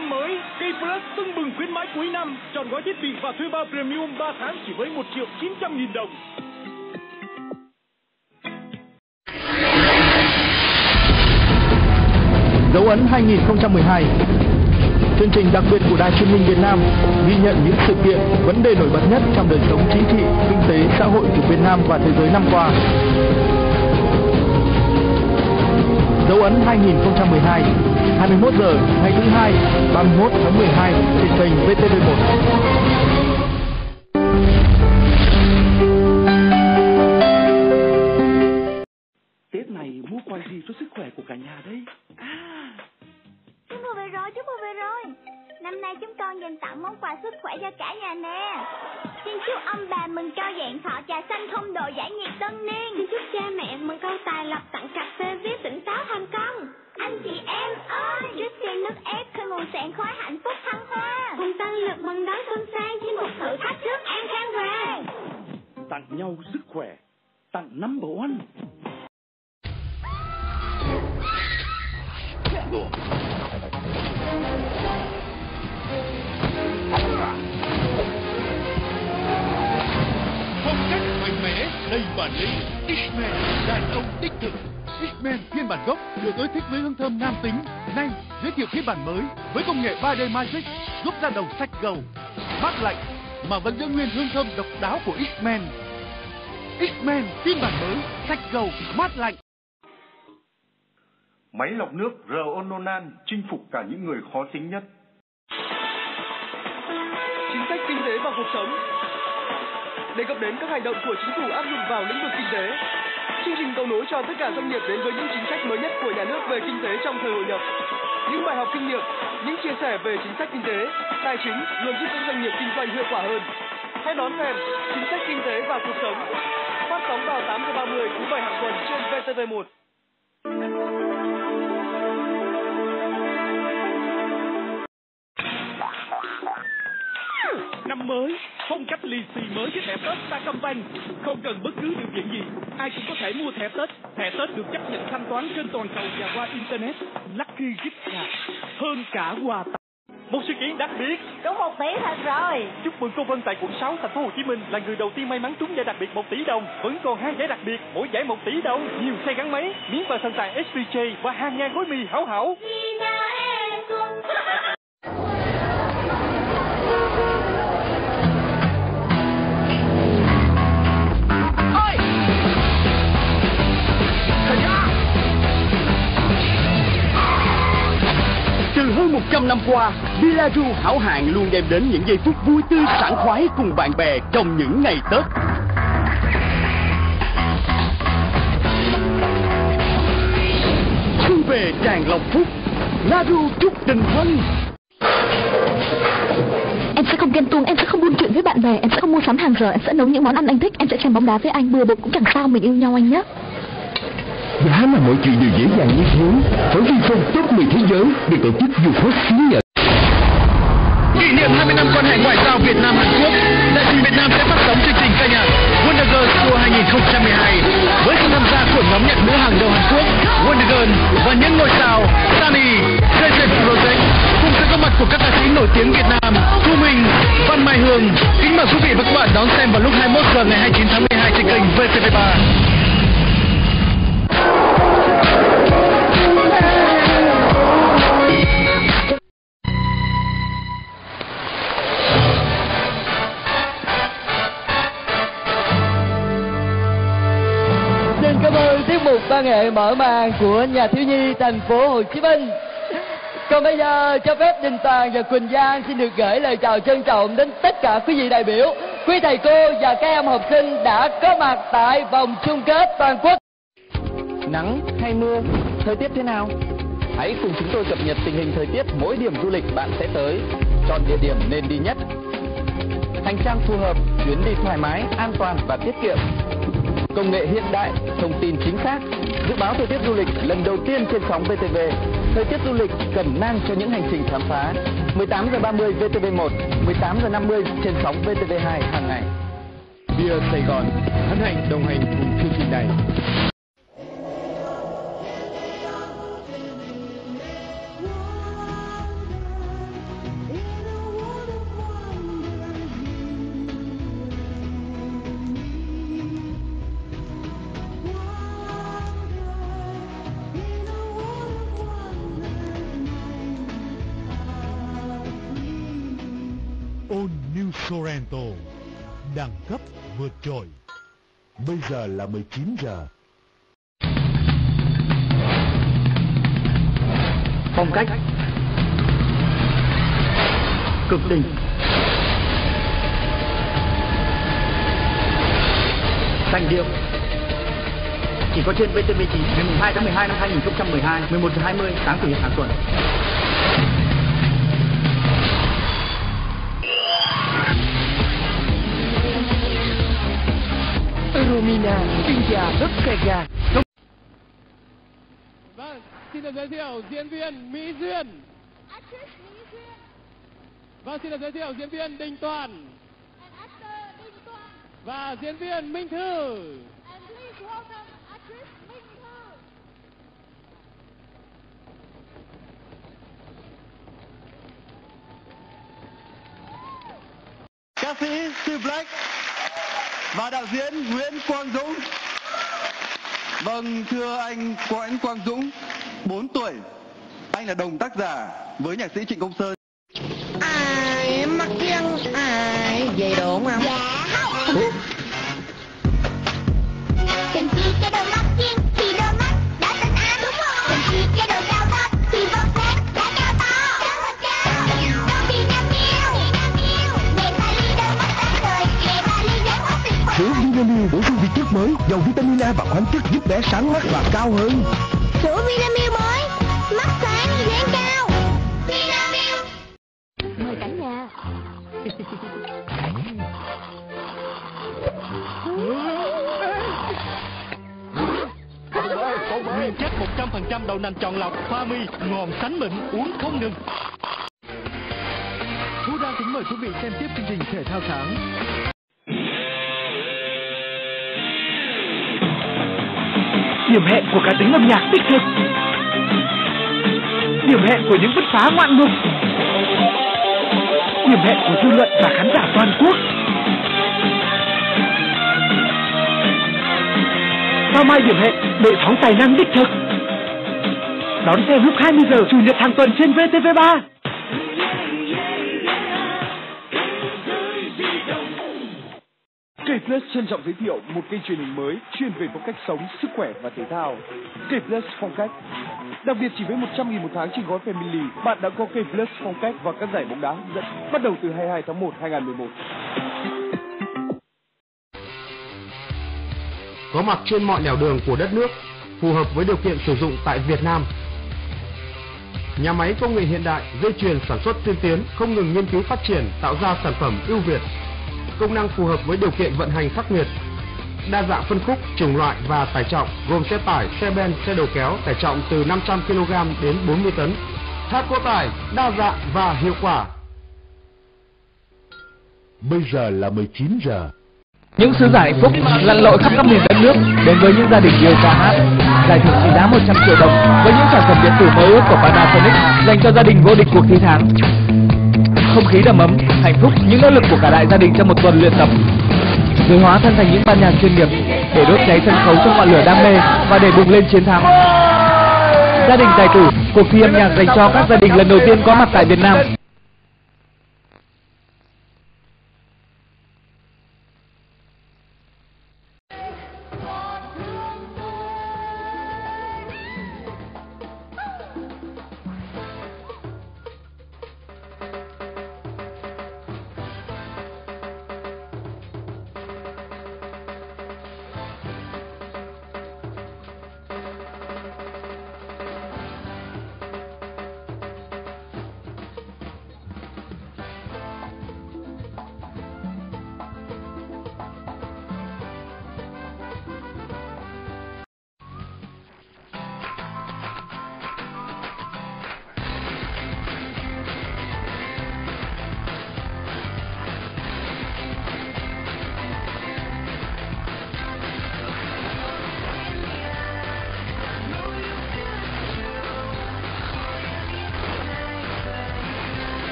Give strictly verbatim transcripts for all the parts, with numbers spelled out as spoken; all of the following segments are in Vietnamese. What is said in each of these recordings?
năm mới, K Plus tưng bừng khuyến mãi cuối năm, chọn gói thiết bị và thuê bao Premium ba tháng chỉ với một triệu chín trăm nghìn đồng. Dấu ấn hai không một hai. Chương trình đặc biệt của Đài Truyền hình Việt Nam ghi nhận những sự kiện, vấn đề nổi bật nhất trong đời sống chính trị, kinh tế, xã hội của Việt Nam và thế giới năm qua. Dấu ấn hai không một hai, hai mươi mốt giờ ngày thứ hai, ba mươi mốt tháng mười hai trên kênh vê tê vê một. Tết này mua quà gì cho sức khỏe của cả nhà đây? À, Chú mua về rồi, chú mua về rồi. Năm nay chúng con dành tặng món quà sức khỏe cho cả nhà nè. Xin chúc ông bà mừng cho vẹn thọ trà xanh không độ giải nhiệt tân niên. Xin chúc cha mẹ mừng câu tài lộc tặng cà phê viết tỉnh táo thành công. Anh chị em ơi, trước tiên nước ép khơi nguồn sẹn khói hạnh phúc thăng hoa. Cùng tăng lực mừng đón xuân sang với một thử thách trước an khang vàng. tặng nhau sức khỏe, tặng number one. Phong cách mạnh mẽ, đầy bản lĩnh, X-Men, đàn ông đích thực. X-Men phiên bản gốc được ưa thích với hương thơm nam tính. Nay giới thiệu phiên bản mới với công nghệ ba D Magic giúp da đầu sạch gầu, mát lạnh mà vẫn giữ nguyên hương thơm độc đáo của X-Men. X-Men phiên bản mới, sạch gầu, mát lạnh. Máy lọc nước R-Ononan chinh phục cả những người khó tính nhất. Chính sách kinh tế và cuộc sống. Đề cập đến các hành động của chính phủ áp dụng vào lĩnh vực kinh tế. Chương trình cầu nối cho tất cả doanh nghiệp đến với những chính sách mới nhất của nhà nước về kinh tế trong thời hội nhập. Những bài học kinh nghiệm, những chia sẻ về chính sách kinh tế, tài chính luôn giúp các doanh nghiệp kinh doanh hiệu quả hơn. Hãy đón xem chính sách kinh tế và cuộc sống. Phát sóng vào tám giờ ba mươi thứ bảy hàng tuần trên vê tê vê một. Năm mới, phong cách lì xì mới với thẻ Tết Sacombank. Không cần bất cứ điều kiện gì, ai cũng có thể mua thẻ Tết. Thẻ Tết được chấp nhận thanh toán trên toàn cầu và qua Internet. Lucky gift card, hơn cả quà tặng. Một sự kiện đặc biệt. Đúng một tỷ thật rồi. Chúc mừng cô Vân tại quận sáu, thành phố Hồ Chí Minh là người đầu tiên may mắn trúng giải đặc biệt một tỷ đồng. Vẫn còn hai giải đặc biệt, mỗi giải một tỷ đồng. Nhiều xe gắn máy, miếng vàng thần tài ét pê jê và hàng ngàn gói mì hảo hảo. Từ hơn một trăm năm qua, Billaju hảo hạng luôn đem đến những giây phút vui tươi sảng khoái cùng bạn bè trong những ngày Tết. Xuân về tràn lòng phúc, Laru chúc tình thân. Em sẽ không ghen tuông, em sẽ không buôn chuyện với bạn bè, em sẽ không mua sắm hàng giờ, em sẽ nấu những món ăn anh thích, em sẽ xem bóng đá với anh, bừa bộn cũng chẳng sao, mình yêu nhau anh nhé. Giá mà mọi chuyện đều dễ dàng như thế. Với Vifone top mười thế giới được tổ chức du khách xí nhận. Kỷ niệm hai mươi năm quan hệ ngoại giao Việt Nam Hàn Quốc, Đài truyền Việt Nam sẽ phát sóng chương trình ca nhạc Wonder Girls Tour hai không một hai với sự tham gia của nhóm nhạc nữ hàng đầu Hàn Quốc Wonder Girls và những ngôi sao Sunny, Present Project cùng sự có mặt của các ca sĩ nổi tiếng Việt Nam Thu Minh, Văn Mai Hương. Kính mời quý vị và các bạn đón xem vào lúc hai mươi mốt giờ ngày hai mươi chín tháng mười hai trên kênh vê tê vê ba. Cảm ơn tiết mục văn nghệ mở màn của nhà thiếu nhi thành phố Hồ Chí Minh. Còn bây giờ cho phép Đình Toàn và Quỳnh Giang xin được gửi lời chào trân trọng đến tất cả quý vị đại biểu, quý thầy cô và các em học sinh đã có mặt tại vòng chung kết toàn quốc. Nắng hay mưa, thời tiết thế nào? Hãy cùng chúng tôi cập nhật tình hình thời tiết mỗi điểm du lịch bạn sẽ tới, chọn địa điểm nên đi nhất. Hành trang phù hợp, chuyến đi thoải mái, an toàn và tiết kiệm. Công nghệ hiện đại, thông tin chính xác, dự báo thời tiết du lịch lần đầu tiên trên sóng vê tê vê. Thời tiết du lịch cẩm nang cho những hành trình khám phá. mười tám giờ ba mươi vê tê vê một, mười tám giờ năm mươi trên sóng vê tê vê hai hàng ngày. Bia Sài Gòn hân hạnh đồng hành cùng chương trình này. New Sorento, đẳng cấp vượt trội. Bây giờ là mười chín giờ. Phong cách cực đỉnh, sành điệu, chỉ có trên vê tê vê chín ngày hai tháng mười hai năm hai nghìn không trăm mười hai, mười một giờ hai mươi sáng chủ nhật hàng tuần. Romina, tinh trà rất kẹt gà. Vâng, xin được giới thiệu diễn viên Mỹ Duyên. Vâng, xin được giới thiệu diễn viên Đình Toàn. Và diễn viên Minh Thư. Ca sĩ Steve Black và đạo diễn Nguyễn Quang Dũng. Vâng, thưa anh Nguyễn Quang Dũng, bốn tuổi, anh là đồng tác giả với nhạc sĩ Trịnh Công Sơn. Ai mắc kiêng, ai về đồn không? Dạ không. Cần chi cái đầu mắc kiêng thì đôi mắt đã tình an đúng không? Cần chi cái đầu cao thấp thì vóc dáng đã cao to. Cao hơn cao, đâu vì nam yêu, nam yêu. Để ta ly đôi mắt sáng ngời, để ta ly dáng mắt tuyệt vời. Sữa Vinamilk bổ sung vi chất mới, giàu vitamin A và khoáng chất giúp bé sáng mắt và cao hơn. Sữa Vinamilk mới, mắt sáng dáng cao. Vinamilk. Mời cả nhà. Nguyên chất một trăm phần trăm đậu nành chọn lọc, pha mi, ngon sánh mịn, uống không ngừng. Phú Đan kính mời quý vị xem tiếp chương trình Thể thao sáng. Điểm hẹn của cá tính âm nhạc đích thực, điểm hẹn của những bứt phá ngoạn mục, điểm hẹn của dư luận và khán giả toàn quốc. Sao mai điểm hẹn đội phóng tài năng đích thực. Đón xem lúc hai mươi giờ chủ nhật hàng tuần trên vê tê vê ba. K-Plus trân trọng giới thiệu một kênh truyền hình mới chuyên về phong cách sống, sức khỏe và thể thao. K-Plus phong cách. Đặc biệt chỉ với một trăm nghìn một tháng trên gói Family, bạn đã có K-Plus phong cách và các giải bóng đá hấp dẫn bắt đầu từ hai mươi hai tháng một năm hai nghìn không trăm mười một. Có mặt trên mọi nẻo đường của đất nước, phù hợp với điều kiện sử dụng tại Việt Nam. Nhà máy công nghệ hiện đại, dây chuyền sản xuất tiên tiến, không ngừng nghiên cứu phát triển, tạo ra sản phẩm ưu việt. Công năng phù hợp với điều kiện vận hành khắc nghiệt. Đa dạng phân khúc, chủng loại và tải trọng, gồm xe tải, xe ben, xe đầu kéo, tải trọng từ năm trăm ki lô gam đến bốn mươi tấn. Tháp có tải, đa dạng và hiệu quả. Bây giờ là mười chín giờ. Những sứ giả hạnh phúc lặn lội khắp các miền đất nước đến với những gia đình yêu ca hát. Giải thưởng trị giá một trăm triệu đồng với những sản phẩm điện tử mới ước của Panasonic dành cho gia đình vô địch cuộc thi tháng. Không khí đầm ấm, hạnh phúc, những nỗ lực của cả đại gia đình trong một tuần luyện tập, người hóa thân thành những ban nhạc chuyên nghiệp để đốt cháy sân khấu trong ngọn lửa đam mê và để bùng lên chiến thắng. Gia đình tài tử, cuộc thi âm nhạc dành cho các gia đình lần đầu tiên có mặt tại Việt Nam.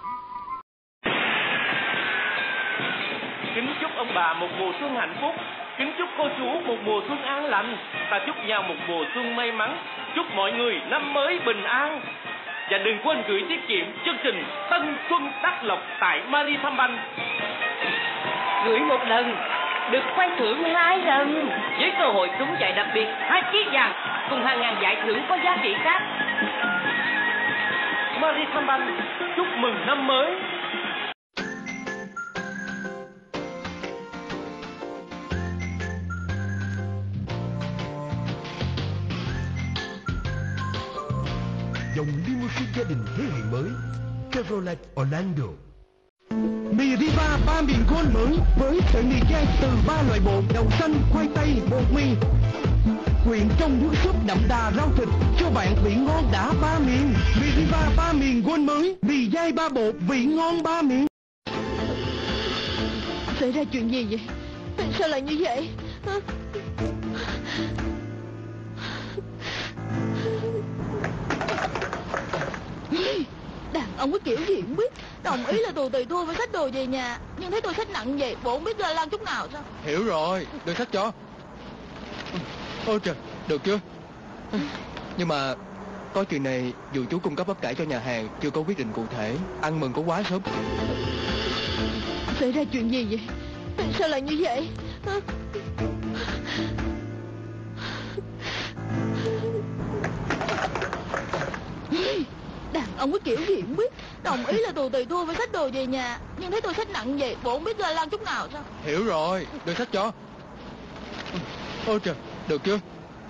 Kính chúc ông bà một mùa xuân hạnh phúc. Kính chúc cô chú một mùa xuân an lành. Ta chúc nhau một mùa xuân may mắn. Chúc mọi người năm mới bình an. Và đừng quên gửi tiết kiệm chương trình Tân Xuân Đắc Lộc tại Maritime. Gửi một lần được khoan thưởng hai lần, với cơ hội trúng giải đặc biệt hai chiếc vàng cùng hàng ngàn giải thưởng có giá trị khác. Maritime chúc mừng năm mới. Dòng limousine gia đình thế hệ mới Chevrolet Orlando. Mì Riva ba miền gold mới với sợi mì gai từ ba loại bột: đậu xanh, khoai tây, bột mì. Quyện trong nước súp đậm đà rau thịt cho bạn vị ngon đã ba miền. Mì Riva ba miền gold mới, mì gai ba bột, vị ngon ba miền. Xảy ra chuyện gì vậy? Sao lại như vậy? Đàn ông cái kiểu gì cũng biết. Đồng ý là tù tùy thua phải xách đồ về nhà, nhưng thấy tôi xách nặng vậy, bộ không biết ra lan chút nào sao? Hiểu rồi, đưa xách cho. Ôi trời, được chưa? Nhưng mà có chuyện này dù chú cung cấp bắp cải cho nhà hàng chưa có quyết định cụ thể, ăn mừng có quá sớm. Xảy ra chuyện gì vậy? Sao lại như vậy? Đàn ông cái kiểu gì cũng biết. Đồng ý là tù tùy thua phải xách đồ về nhà, nhưng thấy tôi xách nặng vậy, bộ không biết ra lan chút nào sao? Hiểu rồi, đưa xách cho. Ôi trời, được chưa?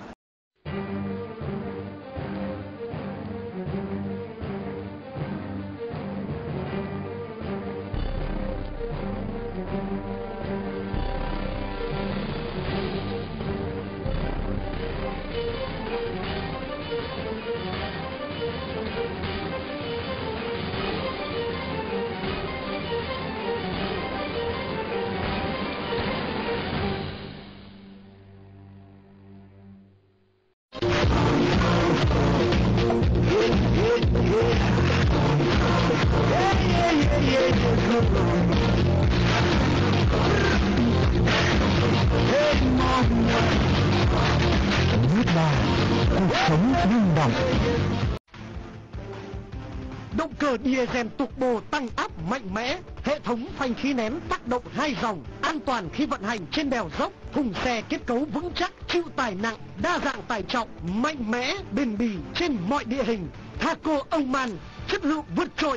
Động cơ diesel turbo tăng áp mạnh mẽ, hệ thống phanh khí nén tác động hai dòng, an toàn khi vận hành trên đèo dốc, thùng xe kết cấu vững chắc, chịu tải nặng, đa dạng tải trọng, mạnh mẽ, bền bỉ trên mọi địa hình. Thaco Oman, chất lượng vượt trội.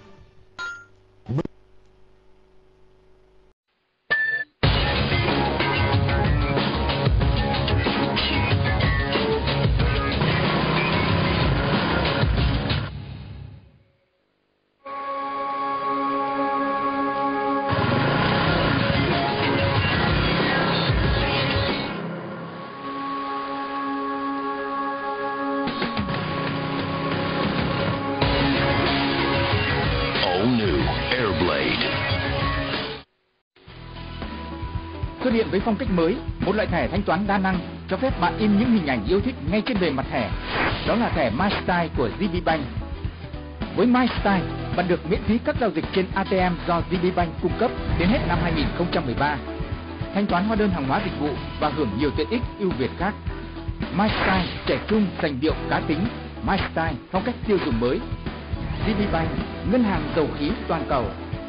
Xuất hiện với phong cách mới, một loại thẻ thanh toán đa năng cho phép bạn in những hình ảnh yêu thích ngay trên bề mặt thẻ. Đó là thẻ MyStyle của giê bê Bank. Với MyStyle, bạn được miễn phí các giao dịch trên a tê em do giê bê Bank cung cấp đến hết năm hai nghìn không trăm mười ba. Thanh toán hóa đơn hàng hóa dịch vụ và hưởng nhiều tiện ích ưu việt khác. MyStyle trẻ trung, sành điệu, cá tính. MyStyle phong cách tiêu dùng mới. giê bê Bank, ngân hàng dầu khí toàn cầu.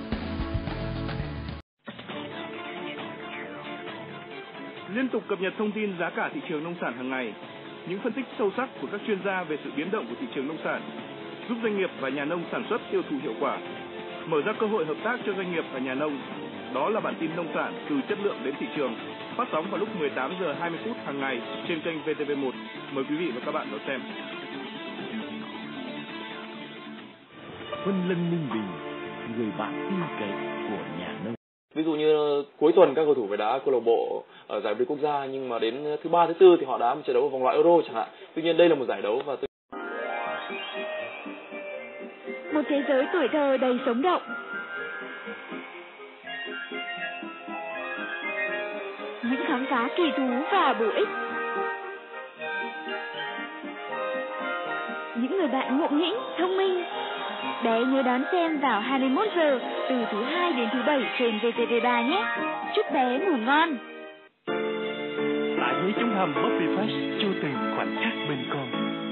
Liên tục cập nhật thông tin giá cả thị trường nông sản hàng ngày, những phân tích sâu sắc của các chuyên gia về sự biến động của thị trường nông sản, giúp doanh nghiệp và nhà nông sản xuất tiêu thụ hiệu quả, mở ra cơ hội hợp tác cho doanh nghiệp và nhà nông. Đó là bản tin nông sản từ chất lượng đến thị trường, phát sóng vào lúc mười tám giờ hai mươi phút hàng ngày trên kênh vê tê vê một. Mời quý vị và các bạn đón xem. Vân Lân Ninh Bình, người bạn tin cậy của nhà nông. Ví dụ như cuối tuần các cầu thủ phải đá câu lạc bộ ở giải vô địch quốc gia, nhưng mà đến thứ ba thứ tư thì họ đá một trận đấu ở vòng loại Euro chẳng hạn. Tuy nhiên đây là một giải đấu và một thế giới tuổi thơ đầy sống động. Những khám phá kỳ thú và bổ ích. Những người bạn ngộ nghĩnh, thông minh. Bé nhớ đón xem vào hai mươi mốt giờ từ thứ hai đến thứ bảy trên vê tê vê ba nhé. Chúc bé ngủ ngon. mới chống hầm Buffy Fresh cho từng khoảnh khắc bên con.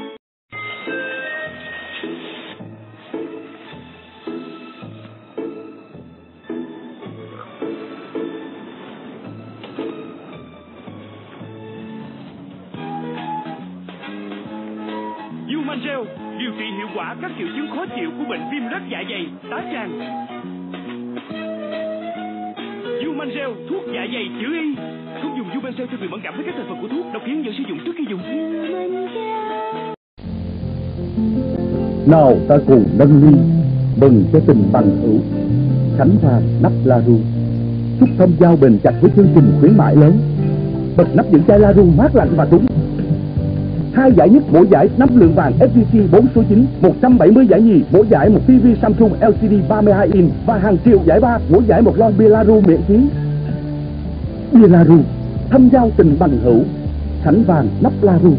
Gel điều trị hiệu quả các triệu chứng khó chịu của bệnh viêm loét dạ dày, tá tràng. Gel thuốc dạ dày chữa y. Không dùng Gel cho người mẫn cảm với các thành phần của thuốc, độc hiến dẫn sử dụng trước khi dùng. Nào ta cùng nâng ly mừng cho tình bằng hữu Khánh Vàng nắp Laru, chúc thơm giao bền chặt với chương trình khuyến mại lớn. Bật nắp những chai Laru mát lạnh và đúng. Hai giải nhất mỗi giải nắp lượng vàng ét giê xê bốn số chín, một trăm bảy mươi giải nhì mỗi giải một ti vi Samsung lờ xê đê ba mươi hai inch và hàng triệu giải ba mỗi giải một lon bia Laru miễn phí. Bia Laru thâm giao tình bằng hữu, Khánh Vàng nắp Laru.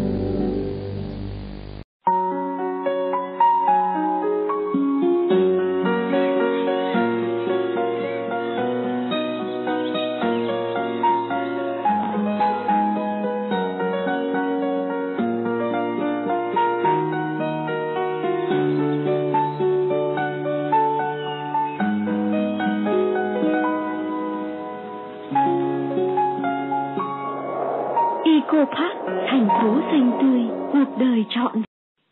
Eco Park, thành phố xanh tươi, cuộc đời trọn.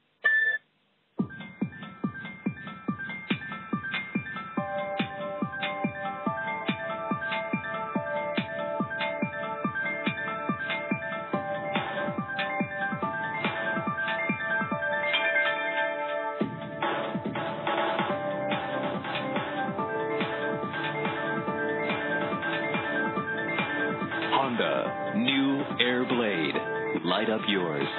Honda New Airblade. Light up yours.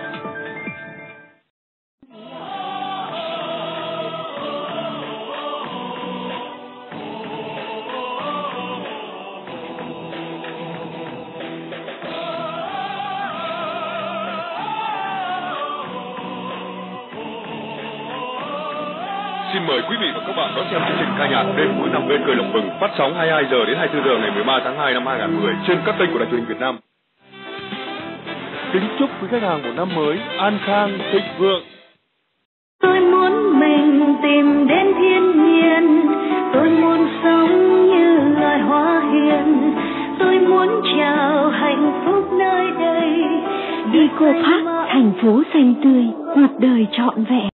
Xin mời quý vị và các bạn đón xem chương trình ca nhạc đêm cuối năm bên cười lộc bừng, phát sóng hai mươi hai giờ đến hai mươi tư giờ ngày mười ba tháng hai năm hai nghìn không trăm mười trên các kênh của Đài Truyền hình Việt Nam. Kính chúc quý khách hàng một năm mới an khang thịnh vượng. Tôi muốn mình tìm đến thiên nhiên, tôi muốn sống như loài hoa hiền, tôi muốn chào hạnh phúc nơi đây. Eco Park, thành phố xanh tươi, cuộc đời trọn vẹn.